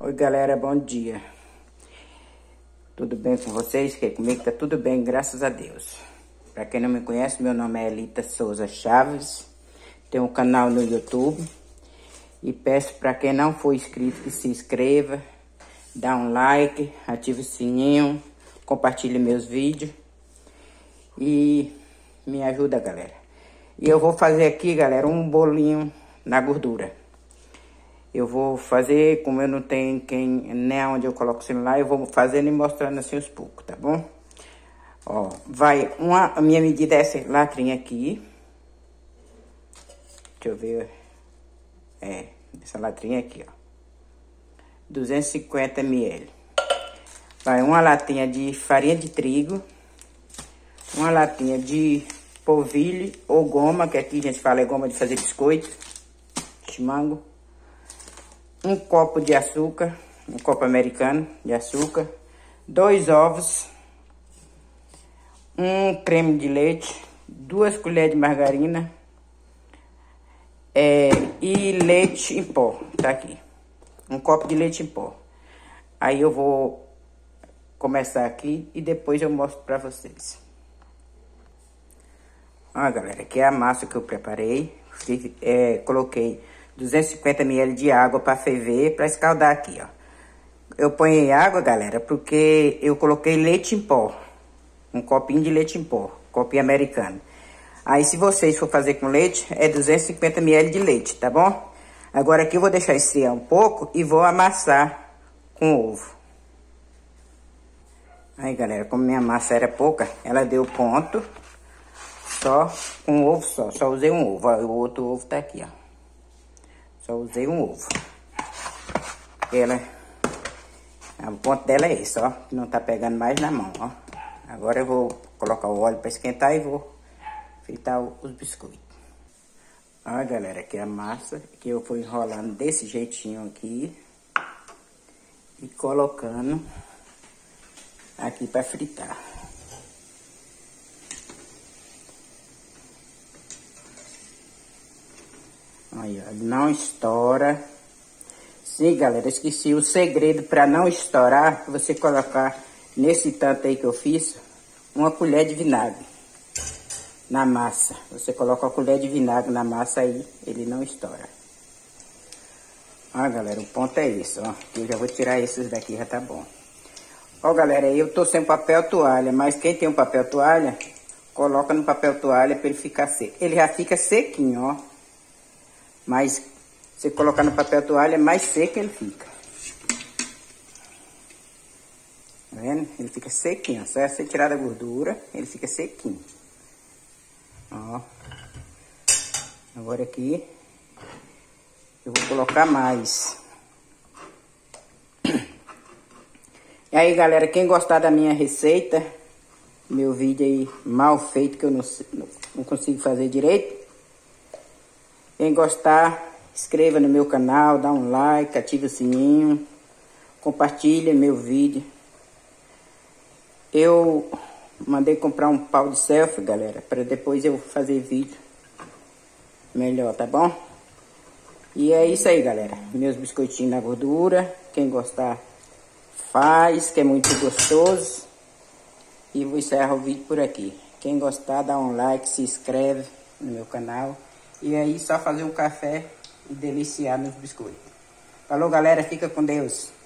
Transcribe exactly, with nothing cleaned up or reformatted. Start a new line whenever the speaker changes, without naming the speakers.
Oi galera, bom dia. Tudo bem com vocês? Que comigo tá tudo bem, graças a Deus. Para quem não me conhece, meu nome é Elita Souza Chaves. Tenho um canal no YouTube. E peço para quem não for inscrito que se inscreva, dá um like, ative o sininho, compartilhe meus vídeos e me ajuda, galera. E eu vou fazer aqui, galera, um bolinho na gordura. Eu vou fazer, como eu não tenho quem, nem onde eu coloco o celular, eu vou fazendo e mostrando assim os poucos, tá bom? Ó, vai uma, a minha medida é essa latrinha aqui. Deixa eu ver. É, essa latrinha aqui, ó. duzentos e cinquenta mililitros. Vai uma latinha de farinha de trigo. Uma latinha de polvilho ou goma, que aqui a gente fala é goma de fazer biscoito. Chimango. Um copo de açúcar, um copo americano de açúcar, dois ovos, um creme de leite, duas colheres de margarina é, e leite em pó, tá aqui, um copo de leite em pó. Aí eu vou começar aqui e depois eu mostro pra vocês. Ó, galera, aqui é a massa que eu preparei, é, coloquei duzentos e cinquenta mililitros de água para ferver, para escaldar aqui, ó. Eu ponho água, galera, porque eu coloquei leite em pó. Um copinho de leite em pó, copinho americano. Aí, se vocês for fazer com leite, é duzentos e cinquenta mililitros de leite, tá bom? Agora aqui eu vou deixar esfriar um pouco e vou amassar com ovo. Aí, galera, como minha massa era pouca, ela deu ponto. Só um ovo só, só usei um ovo. Ó, o outro ovo tá aqui, ó. Só usei um ovo. Ela, o ponto dela é esse, ó. Não tá pegando mais na mão, ó. Agora eu vou colocar o óleo para esquentar e vou fritar os biscoitos. Ó, galera, aqui é a massa que eu fui enrolando desse jeitinho aqui. E colocando aqui para fritar. Aí, ó, não estoura. Sim, galera, esqueci o segredo para não estourar. Você colocar nesse tanto aí que eu fiz, uma colher de vinagre na massa. Você coloca a colher de vinagre na massa aí, ele não estoura. Ó, galera, o ponto é esse, ó. Eu já vou tirar esses daqui, já tá bom. Ó, galera, eu tô sem papel toalha, mas quem tem um papel toalha, coloca no papel toalha para ele ficar seco. Ele já fica sequinho, ó. Mas você colocar no papel toalha, mais seco ele fica. Tá vendo? Ele fica sequinho. Só é você tirar da gordura, ele fica sequinho. Ó. Agora aqui, eu vou colocar mais. E aí, galera, quem gostar da minha receita, meu vídeo aí mal feito, que eu não, não consigo fazer direito. Quem gostar, inscreva no meu canal, dá um like, ative o sininho, compartilha meu vídeo. Eu mandei comprar um pau de selfie, galera, para depois eu fazer vídeo melhor, tá bom? E é isso aí, galera. Meus biscoitinhos na gordura. Quem gostar, faz, que é muito gostoso. E vou encerrar o vídeo por aqui. Quem gostar, dá um like, se inscreve no meu canal. E aí, só fazer um café e deliciar nos biscoitos. Falou, galera. Fica com Deus.